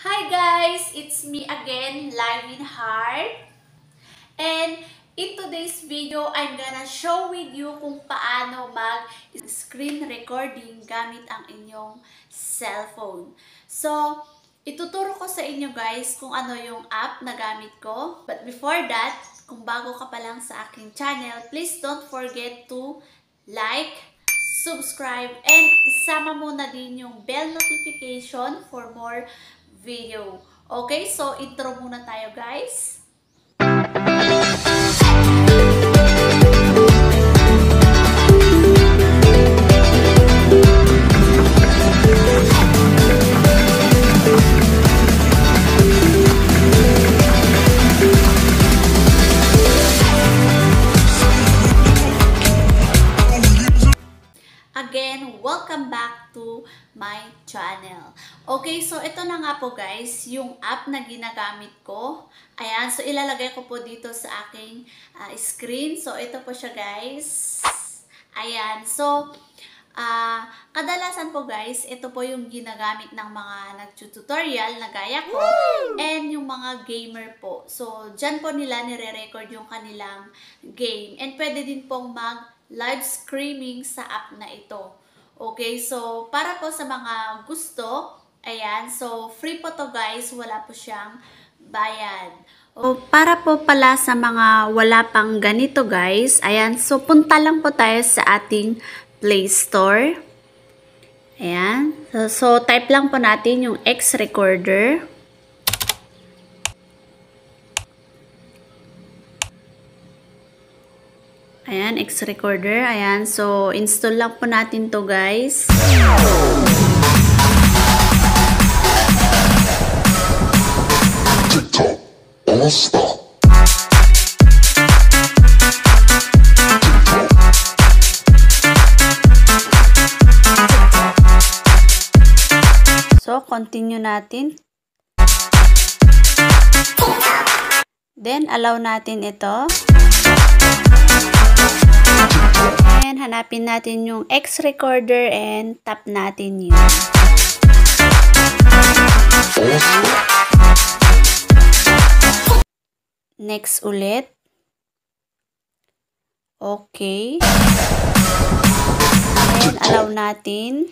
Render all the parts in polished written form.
Hi guys! It's me again, Livin Heart. And in today's video, I'm gonna show with you kung paano mag-screen recording gamit ang inyong cellphone. So, ituturo ko sa inyo guys kung ano yung app na gamit ko. But before that, kung bago ka pa lang sa aking channel, please don't forget to like, subscribe, and isama mo na din yung bell notification for more video. Okay, so intro muna tayo guys. Again, welcome back to my channel. Okay, so ito na nga po guys, yung app na ginagamit ko. Ayan, so ilalagay ko po dito sa aking screen. So ito po siya guys. Ayan, so kadalasan po guys, ito po yung ginagamit ng mga nag-tutorial na gaya ko and yung mga gamer po. So dyan po nila nire-record yung kanilang game and pwede din pong live streaming sa app na ito. Okay, so para po sa mga gusto, ayan, so free po to guys, wala po siyang bayad. O para po pala sa mga wala pang ganito guys, ayan, so punta lang po tayo sa ating Play Store. Ayan, so type lang po natin yung X Recorder. Ayan, X Recorder. Ayan, so install lang po natin to guys. TikTok, don't stop. So, continue natin. Then, allow natin ito. And hanapin natin yung X Recorder and tap natin yun. Next ulit. Okay. And allow natin.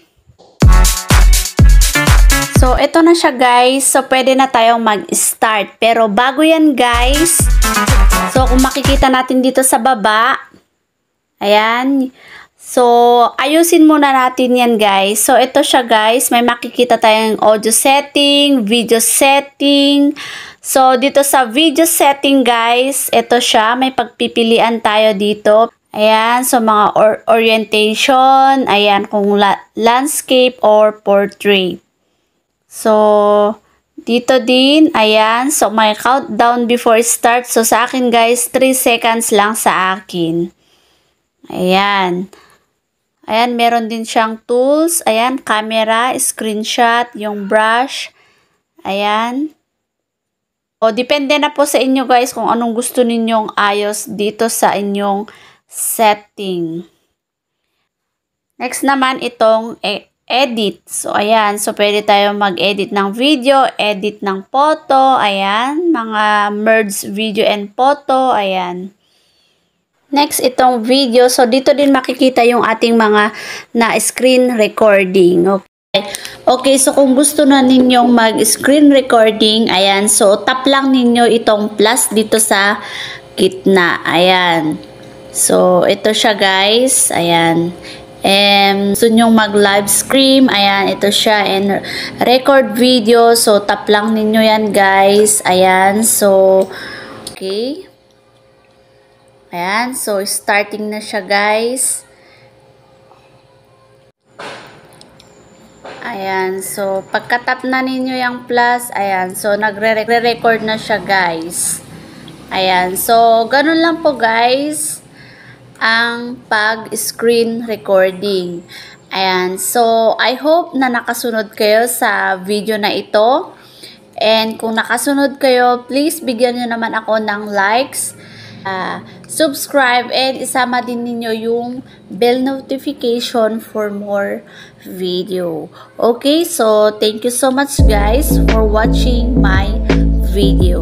So, ito na siya guys. So, pwede na tayong mag-start. Pero bago yan guys, so kung makikita natin dito sa baba, ayan. So, ayusin muna natin yan guys. So, ito siya guys. May makikita tayong audio setting, video setting. So, dito sa video setting guys, ito siya. May pagpipilian tayo dito. Ayan. So, mga orientation. Ayan, kung landscape or portrait. So, dito din, ayan. So, may countdown before start. So, sa akin guys, 3 seconds lang sa akin. Ayan. Ayan, meron din siyang tools. Ayan, camera, screenshot, yung brush. Ayan. O, depende na po sa inyo guys kung anong gusto ninyong ayos dito sa inyong setting. Next naman, itong edit. So, ayan. So, pwede tayo mag-edit ng video, edit ng photo. Ayan. Mga merge video and photo. Ayan. Next, itong video. So, dito din makikita yung ating mga na-screen recording. Okay. Okay, so kung gusto na ninyong mag-screen recording, ayan. So, tap lang ninyo itong plus dito sa gitna. Ayan. So, ito siya guys. Ayan. And gusto nyong mag-live stream, ayan, ito siya, and record video, so tap lang ninyo yan guys, ayan, so, okay, ayan, so starting na siya guys, ayan, so pagka-tap na ninyo yung plus, ayan, so nagre-record na siya guys, ayan, so ganun lang po guys, ang pag-screen recording. Ayan. So, I hope na nakasunod kayo sa video na ito. And kung nakasunod kayo, please bigyan nyo naman ako ng likes. subscribe and isama din ninyo yung bell notification for more video. Okay, so thank you so much guys for watching my video.